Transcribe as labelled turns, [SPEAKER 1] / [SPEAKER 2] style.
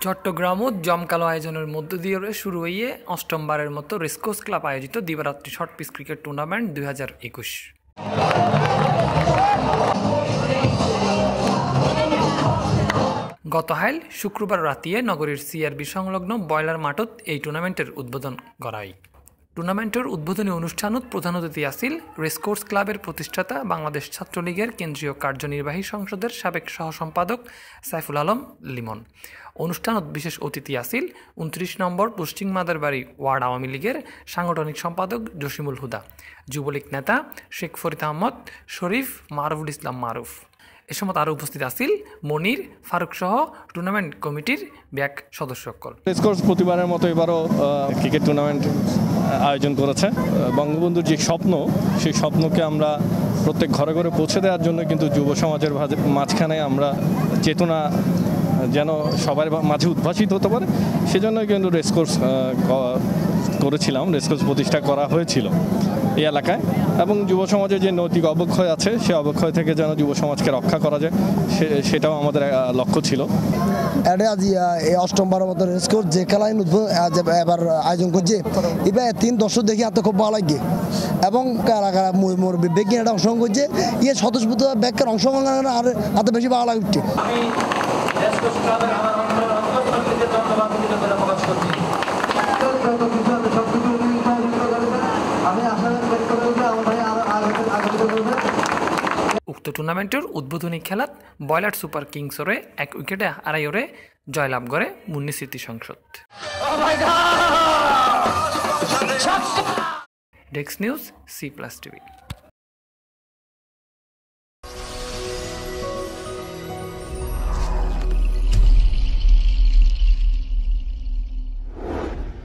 [SPEAKER 1] চট্টগ্রামও জমকালো আয়োজনের মধ্য দিয়ে শুরু হয়ে অষ্টমবারের মতো রেসকোর্স ক্লাব আয়োজিত দিবারাত্রি শর্ট পিচ ক্রিকেট টুর্নামেন্ট 2021। গতকাল শুক্রবার রাতিয়ে নগরীর সিআরবি সংলগ্ন বয়লার মাঠত এই টুর্নামেন্টের উদ্বোধন করায়। টুর্নামেন্টের উদ্বোধনী অনুষ্ঠানত প্রধান অতিথি আছিল রেসকোর্স ক্লাবের প্রতিষ্ঠাতা বাংলাদেশ ছাত্রলীগের কেন্দ্রীয় কার্যনির্বাহী সংসদের সাবেক সহসম্পাদক সাইফুল আলম লিমন। অনুষ্ঠানত বিশেষ অতিথি আছিল 29 নম্বর পশ্চিম মাদারবাড়ি ওয়ার্ড আওয়ামী লীগের সাংগঠনিক সম্পাদক জসিমুল হুদা, যুবলীগ নেতা শেখ ফরিদ আহমদ শরীফ, মারুফুল ইসলাম মারুফ। এ সময় আরও উপস্থিত আছিল মনির ফারুক সহ টুর্নামেন্ট কমিটির ব্যাক সদস্যসকল।
[SPEAKER 2] রেসকোর্স প্রতিবারের মতো এবারও ক্রিকেট টুর্নামেন্ট আয়োজন করেছে। বঙ্গবন্ধুর যে স্বপ্ন, সেই স্বপ্নকে আমরা প্রত্যেক ঘরে ঘরে পৌঁছে দেওয়ার জন্য কিন্তু যুব সমাজের মাঝখানে আমরা চেতনা যেন সবার মাঝে উদ্ভাসিত হতে পারে, সেজন্যই কিন্তু রেসকোর্স করেছিলাম, রেসকোর্স প্রতিষ্ঠা করা হয়েছিল এই এলাকায়। এবং যুব সমাজের যে নৈতিক অবক্ষয় আছে, সে অবক্ষয় থেকে যেন যুব সমাজকে রক্ষা করা যায়, সেটাও আমাদের লক্ষ্য ছিল।
[SPEAKER 3] এটা আজ এই অষ্টমবারের মতো রেসকোর্স যে খেলায় এবার আয়োজন করছে, এবার 3 দর্শক দেখি এত খুব ভালো লাগে। এবং বেগিন এটা অংশগ্রহণ করছে, ইয়ে স্বতঃস্ফূর্ত ব্যাগের অংশগ্রহণ আর এত বেশি ভালো লাগে উঠছে।
[SPEAKER 1] উক্ত টুর্নামেন্টের উদ্বোধনী খেলাত বয়লার সুপার কিংসরে 1 উইকেটে হারাইরে জয়লাভ করে Munni Smriti Sangsad. Desk news C+ TV।